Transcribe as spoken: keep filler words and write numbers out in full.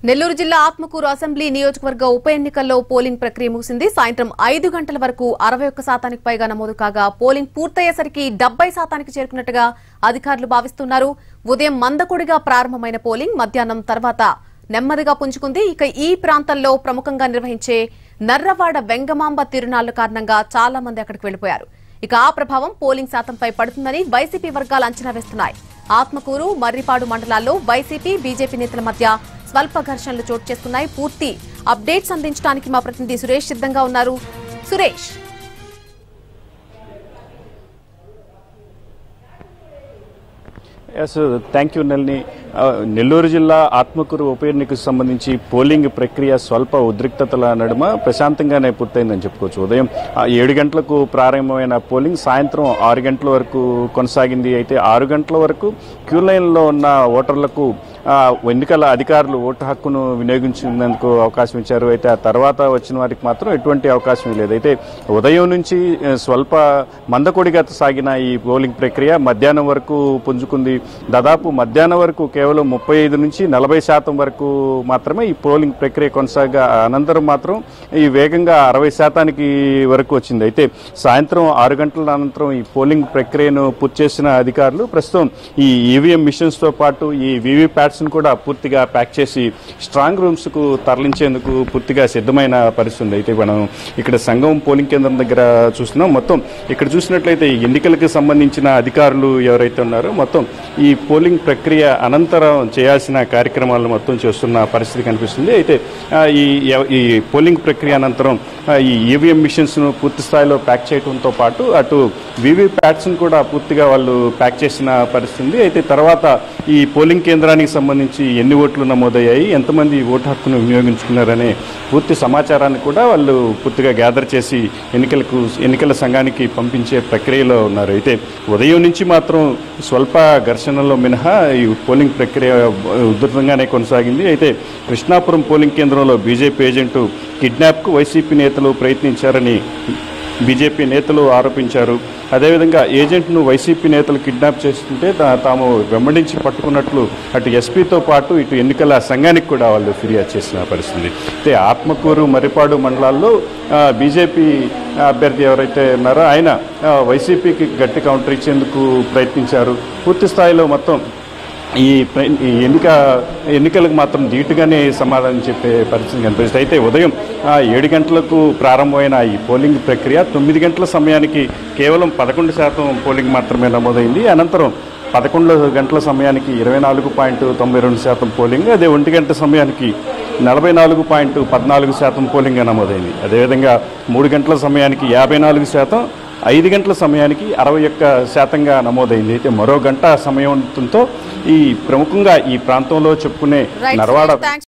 నెల్లూరు జిల్లా ఆత్మకూరు అసెంబ్లీ నియోజకవర్గ ఉప ఎన్నికల్లో పోలింగ్ ప్రక్రియ ముగిసింది. సాయంత్రం ఐదు గంటల వరకు అరవై ఒక్క శాతానికి పైగా నమోదు కాగా పోలింగ్ పూర్తయ్యేసరికి డెబ్బై శాతానికి చేరుకున్నట్టుగా అధికారులు భావిస్తున్నారు. ఉదయం మందకొడిగా ప్రారంభమైన పోలింగ్ మధ్యాహ్నం తర్వాత నెమ్మదిగా పుంజుకుంది. ఇక ఈ ప్రాంతంలో ప్రముఖంగా నిర్వహించే నర్రవాడ వెంగమాంబ తిరునాళ్ల కారణంగా చాలా మంది అక్కడికి వెళ్లిపోయారు. ఇక ఆ ప్రభావం పోలింగ్ శాతంపై పడుతుందని వైసీపీ వర్గాలు అంచనా వేస్తున్నాయి. ఆత్మకూరు, మర్రిపాడు మండలాల్లో వైసీపీ, బీజేపీ నేతల మధ్య స్వల్ప ఘర్షణలు చోటు చేసుకున్నాయి. పూర్తి అప్డేట్స్ అందించడానికి మా ప్రతినిధి సురేష్ సిద్ధంగా ఉన్నారు. సురేష్, ఎస్ థ్యాంక్ యూ నెల్ని. నెల్లూరు జిల్లా ఆత్మకూరు ఉప ఎన్నికకు సంబంధించి పోలింగ్ ప్రక్రియ స్వల్ప ఉద్రిక్తతల నడుమ ప్రశాంతంగానే పూర్తయిందని చెప్పుకోవచ్చు. ఉదయం ఏడు గంటలకు ప్రారంభమైన పోలింగ్ సాయంత్రం ఆరు గంటల వరకు కొనసాగింది. అయితే ఆరు గంటల వరకు క్యూ లైన్లో ఉన్న ఓటర్లకు ఎన్నికల అధికారులు ఓటు హక్కును వినియోగించేందుకు అవకాశం ఇచ్చారు. అయితే ఆ తర్వాత వచ్చిన వారికి మాత్రం ఎటువంటి అవకాశం లేదు. అయితే ఉదయం నుంచి స్వల్ప మందకొడిగా సాగిన ఈ పోలింగ్ ప్రక్రియ మధ్యాహ్నం వరకు పుంజుకుంది. దాదాపు మధ్యాహ్నం వరకు కేవలం ముప్పై ఐదు నుంచి నలభై శాతం వరకు మాత్రమే ఈ పోలింగ్ ప్రక్రియ కొనసాగా అనంతరం మాత్రం ఈ వేగంగా అరవై శాతానికి వరకు వచ్చింది. అయితే సాయంత్రం ఆరు గంటల అనంతరం ఈ పోలింగ్ ప్రక్రియను పూర్తి చేసిన అధికారులు ప్రస్తుతం ఈ ఈవీఎం మిషన్స్ తో పాటు ఈ వీవీప్యాట్స్ కూడా పూర్తిగా ప్యాక్ చేసి స్ట్రాంగ్ రూమ్స్ కు తరలించేందుకు పూర్తిగా సిద్ధమైన పరిస్థితి. అయితే మనం ఇక్కడ సంఘం పోలింగ్ కేంద్రం దగ్గర చూస్తున్నాం. మొత్తం ఇక్కడ చూసినట్లయితే ఎన్నికలకు సంబంధించిన అధికారులు ఎవరైతే ఉన్నారో మొత్తం ఈ పోలింగ్ ప్రక్రియ అనంతరం చేయాల్సిన కార్యక్రమాలను మొత్తం చేస్తున్న పరిస్థితి కనిపిస్తుంది. అయితే ఈ ఈ పోలింగ్ ప్రక్రియ అనంతరం ఈ ఈవీఎం మిషన్స్ ను పూర్తి స్థాయిలో ప్యాక్ చేయడంతో పాటు అటు వీవీప్యాట్స్ ను కూడా పూర్తిగా వాళ్ళు ప్యాక్ చేసిన పరిస్థితి. అయితే తర్వాత ఈ పోలింగ్ కేంద్రానికి సంబంధించి ఎన్ని ఓట్లు నమోదయ్యాయి, ఎంతమంది ఓటు హక్కును వినియోగించుకున్నారనే పూర్తి సమాచారాన్ని కూడా వాళ్ళు పూర్తిగా గ్యాదర్ చేసి ఎన్నికలకు ఎన్నికల సంఘానికి పంపించే ప్రక్రియలో ఉన్నారు. అయితే ఉదయం నుంచి మాత్రం స్వల్ప ఘర్షణలో మినహా ఈ పోలింగ్ ప్రక్రియ ఉధృతంగానే కొనసాగింది. అయితే కృష్ణాపురం పోలింగ్ కేంద్రంలో బీజేపీ ఏజెంటు కిడ్నాప్కు వైసీపీ నేతలు ప్రయత్నించారని బీజేపీ నేతలు ఆరోపించారు. అదేవిధంగా ఏజెంట్ను వైసీపీ నేతలు కిడ్నాప్ చేస్తుంటే తాము వెంబడించి పట్టుకున్నట్లు అటు ఎస్పీతో పాటు ఇటు ఎన్నికల సంఘానికి కూడా వాళ్ళు ఫిర్యాదు చేసిన పరిస్థితి. అయితే ఆత్మకూరు, మర్రిపాడు మండలాల్లో బీజేపీ అభ్యర్థి ఎవరైతే ఉన్నారో ఆయన వైసీపీకి గట్టి కౌంటర్ ఇచ్చేందుకు ప్రయత్నించారు. పూర్తి స్థాయిలో మొత్తం ఈ ఎన్నిక ఎన్నికలకు మాత్రం ధీటుగానే సమాధానం చెప్పే పరిస్థితి కనిపిస్తుంది. అయితే ఉదయం ఏడు గంటలకు ప్రారంభమైన ఈ పోలింగ్ ప్రక్రియ తొమ్మిది గంటల సమయానికి కేవలం పదకొండు శాతం పోలింగ్ మాత్రమే నమోదైంది. అనంతరం పదకొండు గంటల సమయానికి ఇరవై నాలుగు పాయింట్ తొంభై రెండు శాతం పోలింగ్, అదే ఒంటి గంట సమయానికి నలభై నాలుగు పాయింట్ పద్నాలుగు శాతం పోలింగ్గా నమోదైంది. అదేవిధంగా మూడు గంటల సమయానికి యాభై నాలుగు శాతం, ఐదు గంటల సమయానికి అరవై ఒక్క శాతంగా నమోదైంది. అయితే మరో గంట సమయంతో ఈ ప్రముఖంగా ఈ ప్రాంతంలో చెప్పుకునే నర్వాడ